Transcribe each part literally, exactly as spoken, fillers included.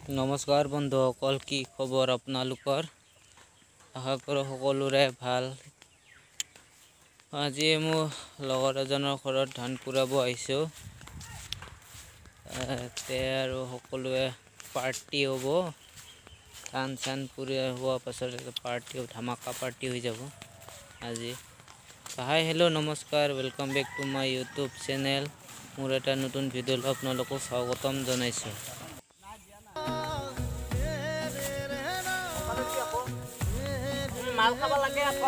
नमस्कार बंधुসকল, কি খবৰ আপোনালোকৰ? আশা কৰোঁ সকলোৰে ভাল। আজি মোৰ লগৰ এজনৰ ঘৰত ধান পুৰাব আহিছোঁ। তে আৰু সকলোৱে পাৰ্টি হ'ব। ধান চান পুৰি হোৱা পাছত পাৰ্টি ধামাকা পাৰ্টি হৈ যাব আজি। হাই হেল্ল' নমস্কাৰ, welcome back to my YouTube channel. মোৰ এটা নতুন ভিডিঅ'লৈ আপোনালোকক স্বাগতম জনাইছোঁ। মাল খাব লাগে আকৌ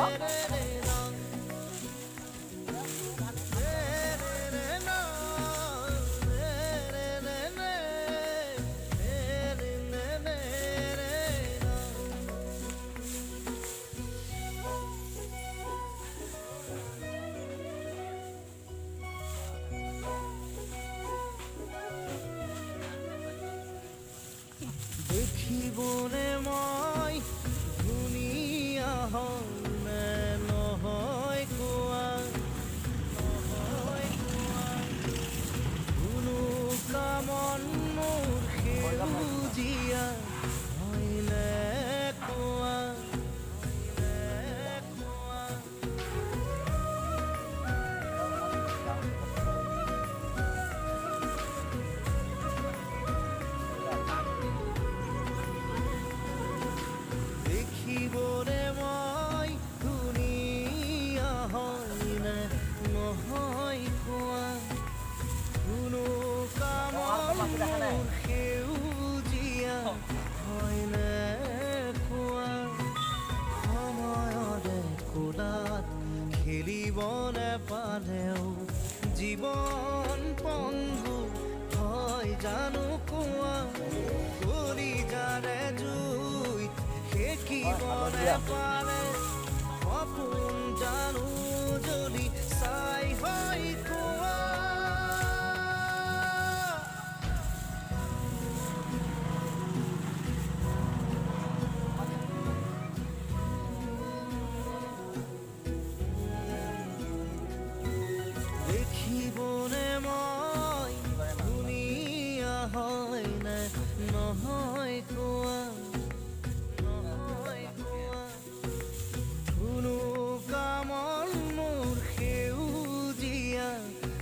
দেখিবনে মই ধুনীয়া হলনে নহয় কোৱা নহয় কোৱা কোনো কামন মোৰ সেউজীয়া হয়নে কোৱা হয়নে কোৱা দেখিবনে মই ধুনীয়া হয়নে নহয় কোৱা কোনো কামৰ মোৰ সেউজীয়া হয়নে কোৱা সময়তে কোলাত খেলিব নেপালেও জীৱন পংগু হয় জানো কোৱা কলিজাৰে জুই সেকিব নেপালে সপোন জানো যদি চাই হয় কোৱা দেখিবনে মই ধুনীয়া হয়নে নহয় কোৱা নহয় কোৱা কোনো কামন মোৰ সেউজীয়া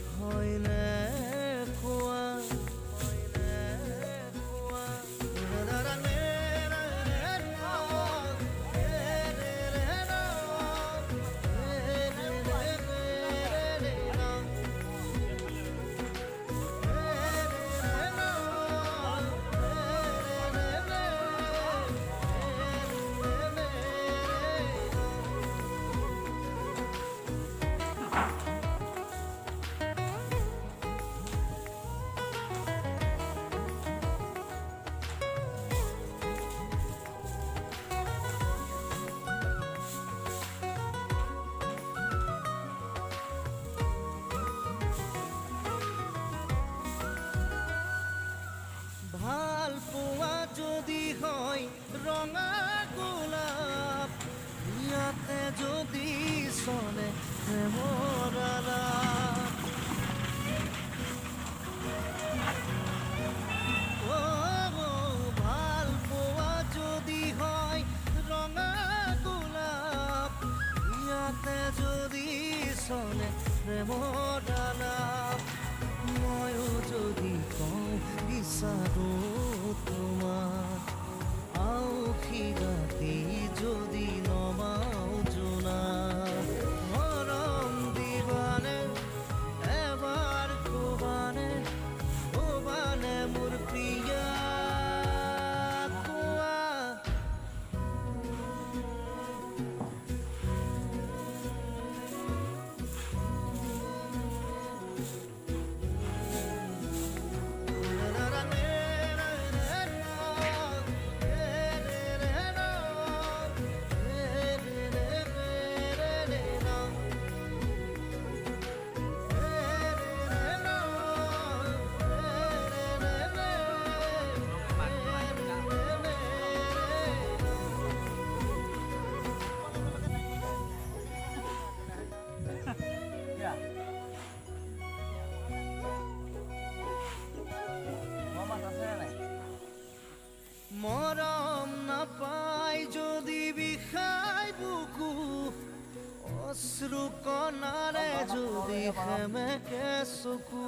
সেমেকে চকু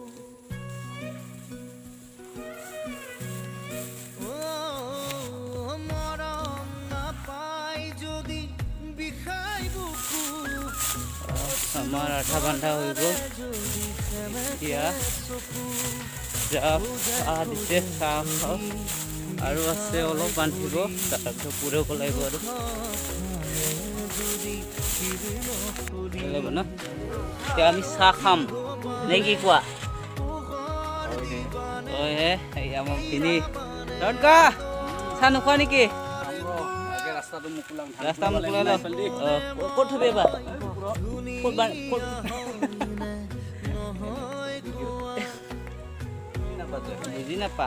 মৰম নাপাই যদি বিষাই বুকু আমাৰ আঠা বান্ধা হৈ গ'ল এতিয়া চাহ দিছে চাহ খাওঁ আৰু আছে অলপ বান্ধিব তাৰপিছত পুৰিব লাগিব আৰু না এতিয়া আমি চাহ খাম নে কি কোৱা ঐ হে আমাৰ পিনি ৰনকা চাহ নোখোৱা নেকি ৰাস্তা মুকলা ক'ত থবি এবাৰ বুজি নাপা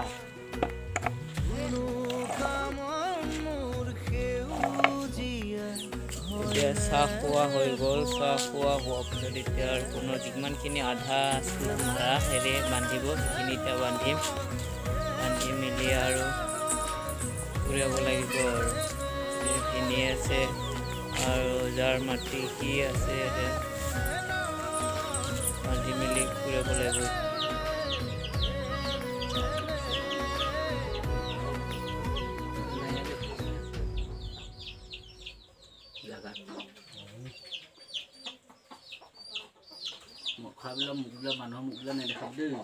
এতিয়া চাহ খোৱা হৈ গ'ল চাহ খোৱা হোৱাৰ পিছত এতিয়া আৰু পুনৰ যিমানখিনি আধা আছিলে মাৰা হেৰি বান্ধিব সেইখিনি এতিয়া বান্ধিম বান্ধি মেলি আৰু ফুৰিব লাগিব আৰু এইখিনি আছে আৰু যাৰ মাটি কি আছে বান্ধি মেলি ফুৰিব লাগিব খাবিলাক মুখবিলাক মানুহৰ মুখবিলাক নেদেখাব দেই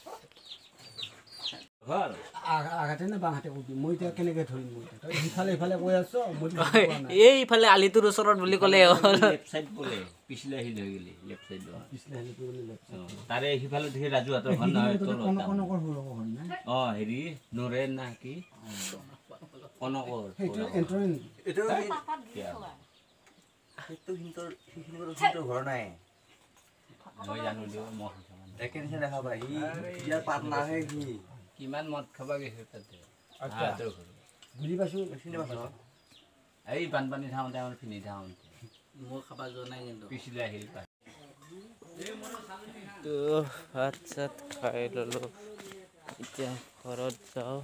আঘাতে নে বাঁহাতে কবি মই এতিয়া কেনেকৈ ধৰিম মই তই ইফালে ইফালে কৈ আছ এই ইফালে আলিটোৰ ওচৰত বুলি ক'লে লেফট সাইড বলে পিছলে হিল হৈ গলি লেফট সাইড পিছলে হেৰি কৰি লেফট তাৰে সিফালে ধৰি ৰাজু হাতৰ ঘৰ নহয় তোৰ কোন কোন কৰ হল হল না অ হেৰি নৰেন না কি কনকৰ সেইটো এন্ট্ৰি এটো কিয়া সেইটো হিন্তৰ হিন্তৰ হিন্তৰ ঘৰ নাই মই জানো দিও মই একে নিচিনা দেখা পাই ই ইয়াৰ পাৰ্টনাৰ হে কি কিমান মদ খাবা গৈছে তাতে আচ্ছা বুজি পাইছো চিনি পাইছ এই বানপানী থাওঁতে আমাৰ ফিনি থাওঁতে মোৰ খাবা যোৱা নাই কিন্তু পিছলে আহিল পাই তো ভাত চাত খাই ল'লোঁ এতিয়া ঘৰত যাওঁ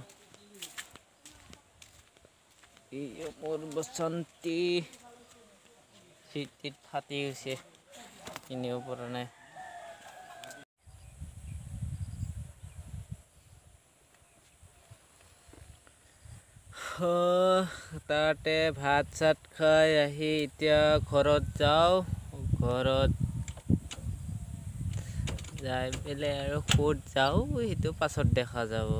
এই মোৰ বসন্তি চিটিত ফাটি গৈছে কিনিব পৰা নাই তাতে ভাত চাত খাই আহি এতিয়া ঘৰত যাওঁ ঘৰত যাই পেলাই আৰু ক'ত যাওঁ সেইটো পাছত দেখা যাব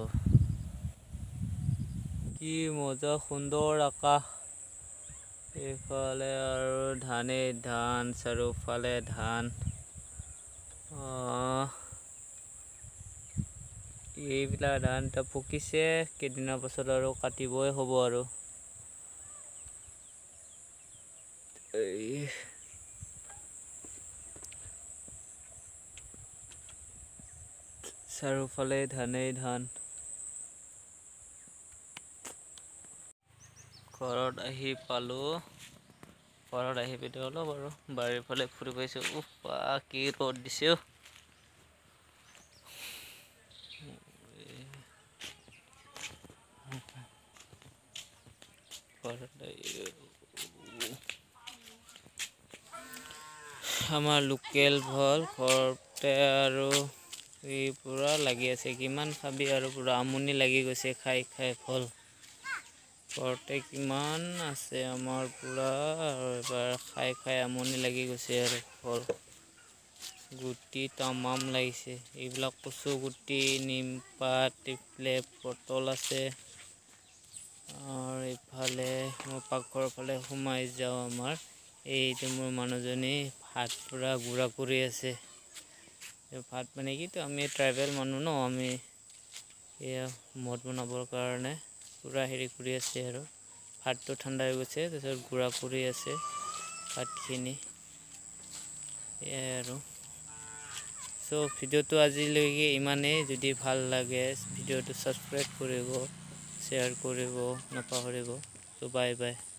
কি মজা সুন্দৰ আকাশ এইফালে আৰু ধানে ধান চাৰিওফালে ধান এইবিলাক ধান এটা পকিছে কেইদিনৰ পাছত আৰু কাটিবই হ'ব আৰু চাৰিওফালে ধানেই ধান ঘৰত আহি পালোঁ ঘৰত আহি পিনে অলপ আৰু বাৰীৰ ফালে ফুৰি পাইছোঁ উফ কি ৰ'দ দিছে আমাৰ লোকেল ফল ঘৰতে আৰু এই পুৰা লাগি আছে কিমান খাবি আৰু পুৰা আমনি লাগি গৈছে খাই খাই ফল ঘৰতে কিমান আছে আমাৰ পুৰা আৰু এবাৰ খাই খাই আমনি লাগি গৈছে আৰু ফল গুটি তামাম লাগিছে এইবিলাক কচু গুটি নিমপাত টিপলে পটল আছে আৰু ইফালে মই পাকঘৰৰ ফালে সোমাই যাওঁ আমাৰ এইটো মোৰ মানুহজনী ভাত পুৰা গুড়া কৰি আছে ভাত মানে কি আমি ট্ৰাইবেল মানুহ ন আমি এয়া মদ বনাবৰ কাৰণে পুৰা হেৰি কৰি আছে আৰু ভাতটো ঠাণ্ডা হৈ গৈছে তাৰপিছত গুড়া কৰি আছে ভাতখিনি এয়াই আৰু সো ভিডিওটো আজিলৈকে ইমানেই যদি ভাল লাগে ভিডিওটো সাবস্ক্ৰাইব কৰিব শ্বেয়াৰ কৰিব নাপাহৰিব তো বাই বাই